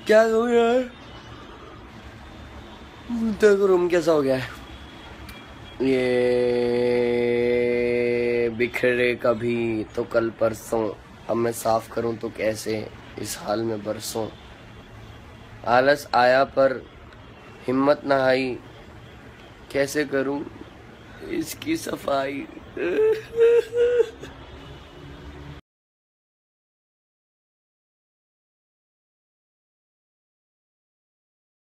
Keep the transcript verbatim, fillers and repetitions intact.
क्या कहूँ यार, देखो रूम कैसा हो गया है। ये बिखरे कभी तो कल परसों, अब मैं साफ करूं तो कैसे, इस हाल में बरसों। आलस आया पर हिम्मत न आई, कैसे करूं इसकी सफाई।